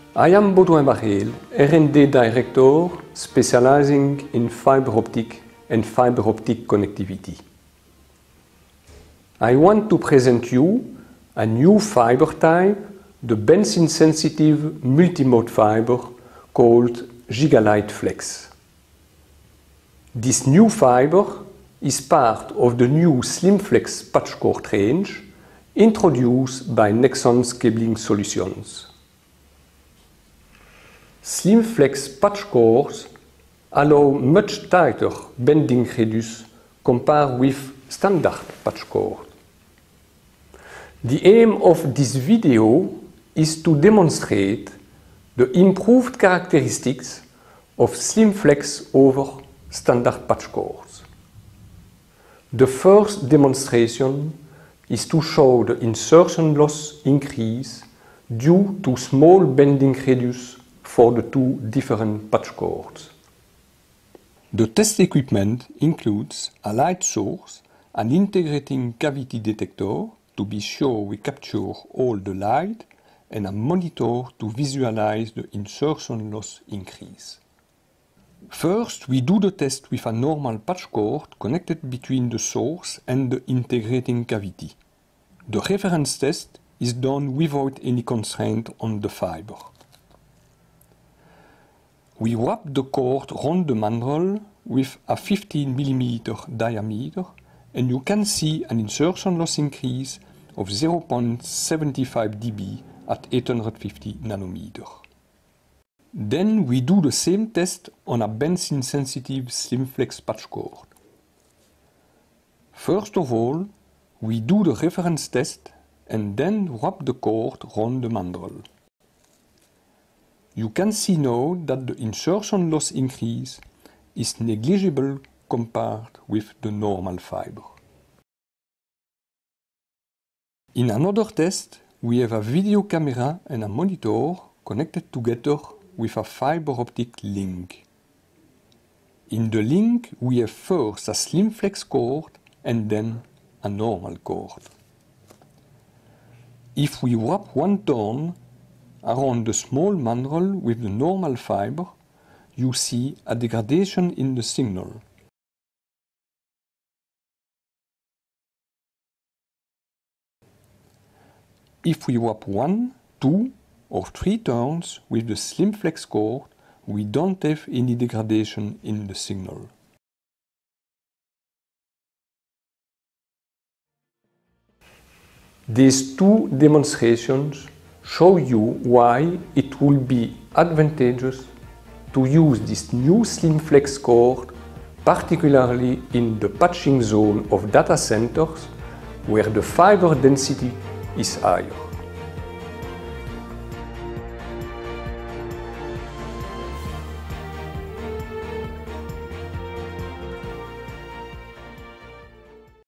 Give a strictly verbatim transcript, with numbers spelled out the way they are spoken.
I am Baudouin Barreel, R and D Director specializing in fiber optic and fiber optic connectivity. I want to present you a new fiber type, the benzene-sensitive multimode fiber called Gigalight Flex. This new fiber is part of the new SlimFlex patch cord range introduced by Nexans Cabling Solutions. SlimFlex patch cords allow much tighter bending radius compared with standard patch cord. The aim of this video is to demonstrate the improved characteristics of SlimFlex over standard patch cords. The first demonstration is to show the insertion loss increase due to small bending radius for the two different patch cords. The test equipment includes a light source, an integrating cavity detector to be sure we capture all the light, and a monitor to visualize the insertion loss increase. First, we do the test with a normal patch cord connected between the source and the integrating cavity. The reference test is done without any constraint on the fiber. We wrap the cord around the mandrel with a fifteen millimeter diameter, and you can see an insertion loss increase of zero point seven five D B at eight hundred fifty nanometer. Then we do the same test on a benzene-sensitive SlimFlex patch cord. First of all, we do the reference test and then wrap the cord around the mandrel. You can see now that the insertion loss increase is negligible compared with the normal fiber. In another test, we have a video camera and a monitor connected together with a fiber optic link. In the link, we have first a SlimFlex cord and then a normal cord. If we wrap one turn around the small mandrel with the normal fiber, you see a degradation in the signal. If we wrap one, two or three turns with the SlimFlex cord, we don't have any degradation in the signal. These two demonstrations show you why it will be advantageous to use this new SlimFlex cord, particularly in the patching zone of data centers where the fiber density is higher.